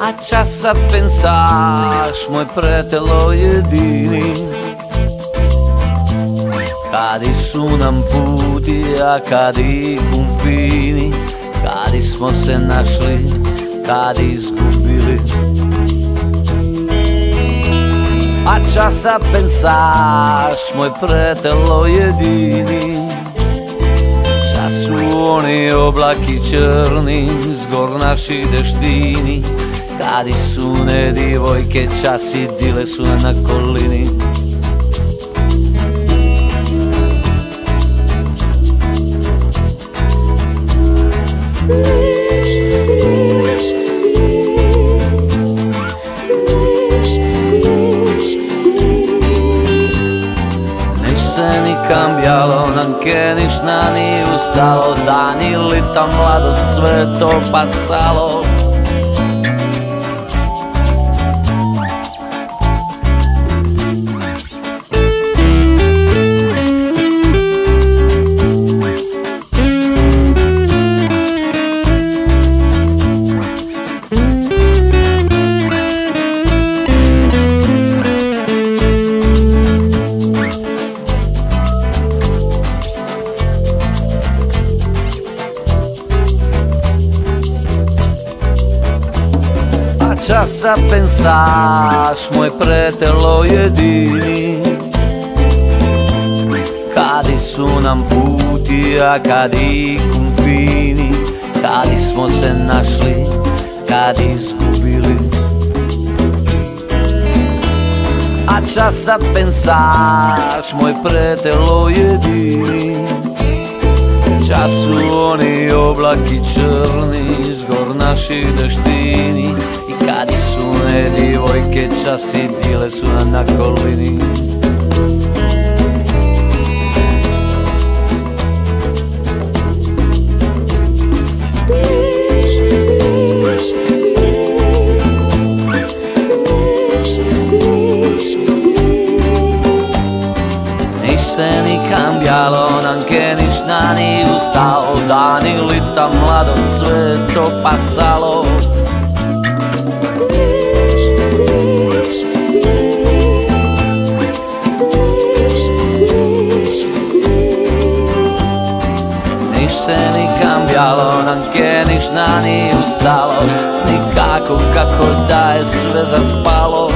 A čas a pensaš, môj pretelo jedini, kadi su nam puti, a kadi confini, kadi smo se našli, kadi izgubili. A čas a pensaš, môj pretelo jedini, čas su oni oblaki črni, zgor naši deštini, kadi su ne divojke, čas i dile su na kolini. Cambialo, anche ništa nije ustalo, dani lita mladost, sve to pasalo. Čas a pensaš, môj pretelo jedini, kadi su nam puti, a kadi confini, kadi smo se našli, kadi izgubili. A čas a pensaš, môj pretelo jedini, čas su oni oblaki črni, zgor naši deštini, kadi su ne divojke, čas i dile su na kolini. Niš se ni cambialo, anche ništa ni ustalo, dani lita mladost, sve to pasalo. Se ni cambialo, anche ništa ni ustalo, nikako kako da je sve zaspalo.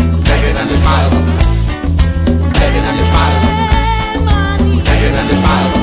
Smile.